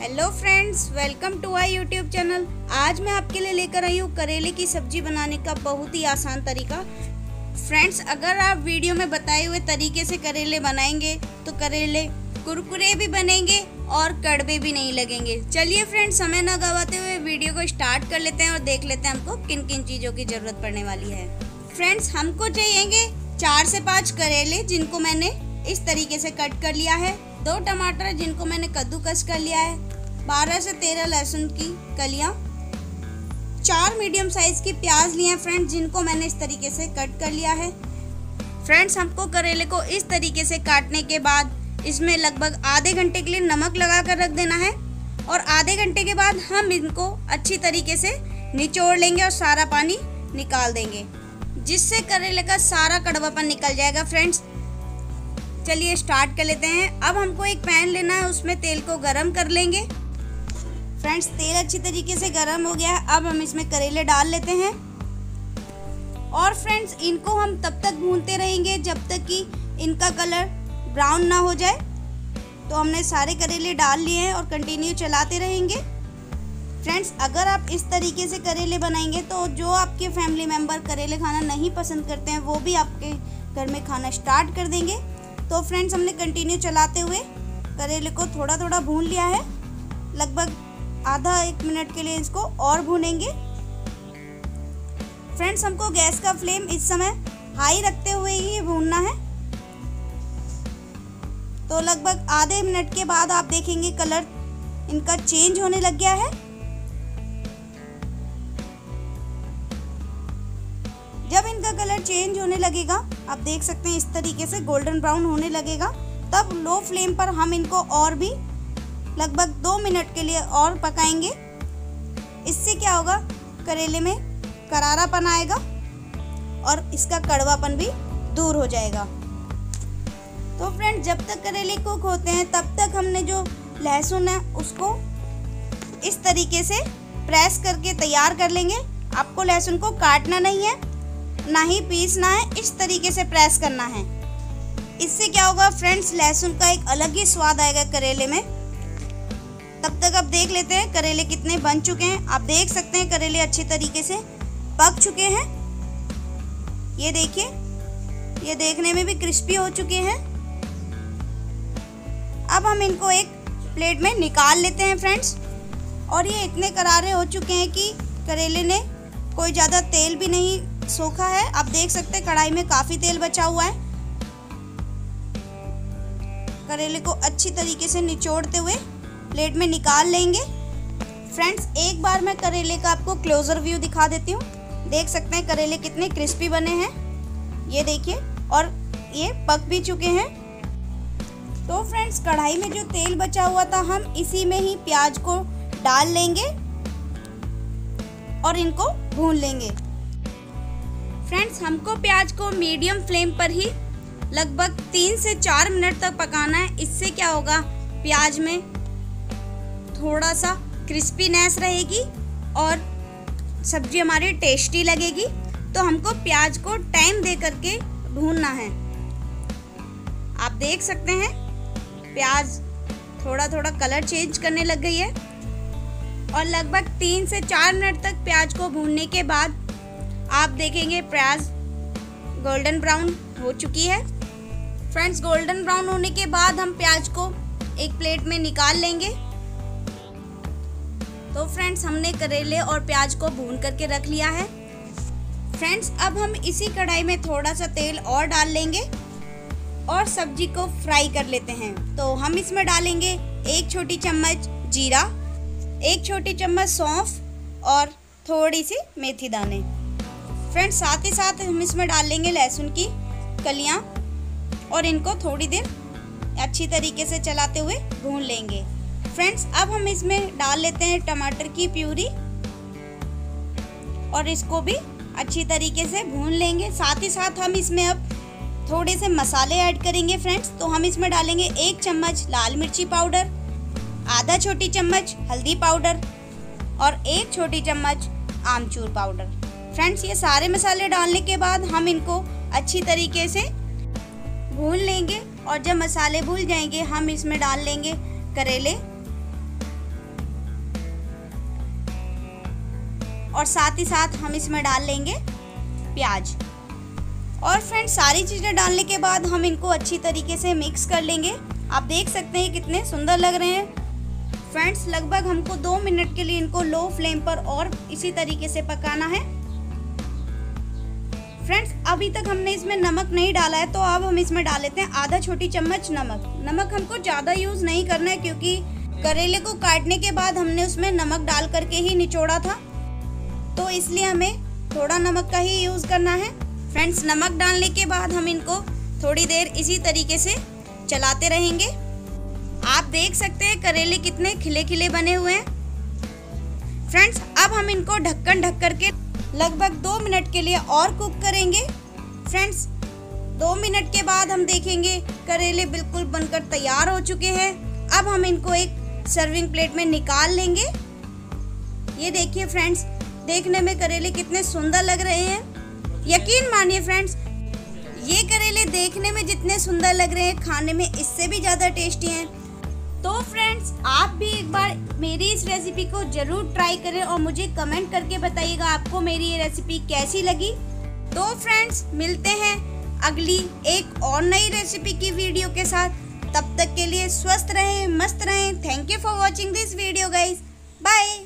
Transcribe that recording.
Hello friends, welcome to our YouTube channel. आज मैं आपके लिए लेकर आई हूँ करेले की सब्जी बनाने का बहुत ही आसान तरीका। फ्रेंड्स, अगर आप वीडियो में बताए हुए तरीके से करेले बनाएंगे तो करेले कुरकुरे भी बनेंगे और कड़वे भी नहीं लगेंगे। चलिए फ्रेंड्स, समय न गवाते हुए वीडियो को स्टार्ट कर लेते हैं और देख लेते हैं हमको किन किन चीज़ों की ज़रूरत पड़ने वाली है। फ्रेंड्स, हमको चाहिएंगे 4 से 5 करेले जिनको मैंने इस तरीके से कट कर लिया है, 2 टमाटर जिनको मैंने कद्दूकस कर लिया है, 12 से 13 लहसुन की कलियां, 4 मीडियम साइज की प्याज लिए हैं फ्रेंड्स जिनको मैंने इस तरीके से कट कर लिया है। फ्रेंड्स, हमको करेले को इस तरीके से काटने के बाद इसमें लगभग आधे घंटे के लिए नमक लगा कर रख देना है और आधे घंटे के बाद हम इनको अच्छी तरीके से निचोड़ लेंगे और सारा पानी निकाल देंगे, जिससे करेले का सारा कड़वापन निकल जाएगा। फ्रेंड्स, चलिए स्टार्ट कर लेते हैं। अब हमको एक पैन लेना है, उसमें तेल को गरम कर लेंगे। फ्रेंड्स, तेल अच्छी तरीके से गरम हो गया है। अब हम इसमें करेले डाल लेते हैं और फ्रेंड्स इनको हम तब तक भूनते रहेंगे जब तक कि इनका कलर ब्राउन ना हो जाए। तो हमने सारे करेले डाल लिए हैं और कंटिन्यू चलाते रहेंगे। फ्रेंड्स, अगर आप इस तरीके से करेले बनाएंगे तो जो आपके फैमिली मेम्बर करेले खाना नहीं पसंद करते हैं वो भी आपके घर में खाना स्टार्ट कर देंगे। तो फ्रेंड्स, हमने कंटिन्यू चलाते हुए करेले को थोड़ा थोड़ा भून लिया है। लगभग आधा 1 मिनट के लिए इसको और भूनेंगे। फ्रेंड्स, हमको गैस का फ्लेम इस समय हाई रखते हुए ही भूनना है। तो लगभग आधे मिनट के बाद आप देखेंगे कलर इनका चेंज होने लग गया है। जब इनका कलर चेंज होने लगेगा, आप देख सकते हैं इस तरीके से गोल्डन ब्राउन होने लगेगा, तब लो फ्लेम पर हम इनको और भी लगभग 2 मिनट के लिए और पकाएंगे। इससे क्या होगा, करेले में करारापन आएगा और इसका कड़वापन भी दूर हो जाएगा। तो फ्रेंड, जब तक करेले कुक होते हैं तब तक हमने जो लहसुन है उसको इस तरीके से प्रेस करके तैयार कर लेंगे। आपको लहसुन को काटना नहीं है, ना ही पीसना है, इस तरीके से प्रेस करना है। इससे क्या होगा फ्रेंड्स, लहसुन का एक अलग ही स्वाद आएगा करेले में। तब तक आप देख लेते हैं करेले कितने बन चुके हैं। आप देख सकते हैं करेले अच्छे तरीके से पक चुके हैं। ये देखिए, ये देखने में भी क्रिस्पी हो चुके हैं। अब हम इनको एक प्लेट में निकाल लेते हैं फ्रेंड्स। और ये इतने करारे हो चुके हैं कि करेले ने कोई ज़्यादा तेल भी नहीं सोखा है। आप देख सकते हैं कढ़ाई में काफ़ी तेल बचा हुआ है। करेले को अच्छी तरीके से निचोड़ते हुए प्लेट में निकाल लेंगे। फ्रेंड्स, एक बार मैं करेले का आपको क्लोजर व्यू दिखा देती हूँ। देख सकते हैं करेले कितने क्रिस्पी बने हैं, ये देखिए, और ये पक भी चुके हैं। तो फ्रेंड्स, कढ़ाई में जो तेल बचा हुआ था हम इसी में ही प्याज को डाल लेंगे और इनको भून लेंगे। फ्रेंड्स, हमको प्याज को मीडियम फ्लेम पर ही लगभग 3 से 4 मिनट तक पकाना है। इससे क्या होगा, प्याज में थोड़ा सा क्रिस्पीनेस रहेगी और सब्जी हमारी टेस्टी लगेगी। तो हमको प्याज को टाइम दे करके भूनना है। आप देख सकते हैं प्याज थोड़ा थोड़ा कलर चेंज करने लग गई है और लगभग 3 से 4 मिनट तक प्याज को भूनने के बाद आप देखेंगे प्याज गोल्डन ब्राउन हो चुकी है। फ्रेंड्स, गोल्डन ब्राउन होने के बाद हम प्याज को एक प्लेट में निकाल लेंगे। तो फ्रेंड्स, हमने करेले और प्याज को भून करके रख लिया है। फ्रेंड्स, अब हम इसी कढ़ाई में थोड़ा सा तेल और डाल लेंगे और सब्जी को फ्राई कर लेते हैं। तो हम इसमें डालेंगे 1 छोटी चम्मच जीरा, 1 छोटी चम्मच सौंफ और थोड़ी सी मेथी दाने। फ्रेंड्स, साथ ही साथ हम इसमें डाल लेंगे लहसुन की कलियां और इनको थोड़ी देर अच्छी तरीके से चलाते हुए भून लेंगे। फ्रेंड्स, अब हम इसमें डाल लेते हैं टमाटर की प्यूरी और इसको भी अच्छी तरीके से भून लेंगे। साथ ही साथ हम इसमें अब थोड़े से मसाले ऐड करेंगे। फ्रेंड्स, तो हम इसमें डालेंगे 1 चम्मच लाल मिर्ची पाउडर, आधा छोटी चम्मच हल्दी पाउडर और 1 छोटी चम्मच आमचूर पाउडर। फ्रेंड्स, ये सारे मसाले डालने के बाद हम इनको अच्छी तरीके से भून लेंगे और जब मसाले भून जाएंगे हम इसमें डाल लेंगे करेले और साथ ही साथ हम इसमें डाल लेंगे प्याज। और फ्रेंड्स सारी चीज़ें डालने के बाद हम इनको अच्छी तरीके से मिक्स कर लेंगे। आप देख सकते हैं कितने सुंदर लग रहे हैं। फ्रेंड्स लगभग हमको 2 मिनट के लिए इनको लो फ्लेम पर और इसी तरीके से पकाना है। फ्रेंड्स अभी तक हमने इसमें नमक नहीं डाला है, तो अब हम इसमें डाल लेते हैं आधा छोटी चम्मच नमक। नमक हमको ज़्यादा यूज़ नहीं करना है क्योंकि करेले को काटने के बाद हमने उसमें नमक डाल करके ही निचोड़ा था, तो इसलिए हमें थोड़ा नमक का ही यूज़ करना है। फ्रेंड्स नमक डालने के बाद हम इनको थोड़ी देर इसी तरीके से चलाते रहेंगे। आप देख सकते हैं करेले कितने खिले खिले बने हुए हैं। फ्रेंड्स अब हम इनको ढक्कन ढक करके लगभग 2 मिनट के लिए और कुक करेंगे। फ्रेंड्स 2 मिनट के बाद हम देखेंगे करेले बिल्कुल बनकर तैयार हो चुके हैं। अब हम इनको एक सर्विंग प्लेट में निकाल लेंगे। ये देखिए फ्रेंड्स, देखने में करेले कितने सुंदर लग रहे हैं। यकीन मानिए फ्रेंड्स, ये करेले देखने में जितने सुंदर लग रहे हैं, खाने में इससे भी ज़्यादा टेस्टी हैं। तो फ्रेंड्स आप भी एक बार मेरी इस रेसिपी को ज़रूर ट्राई करें और मुझे कमेंट करके बताइएगा आपको मेरी ये रेसिपी कैसी लगी। तो फ्रेंड्स मिलते हैं अगली एक और नई रेसिपी की वीडियो के साथ। तब तक के लिए स्वस्थ रहें, मस्त रहें। Thank you for watching this video guys. Bye.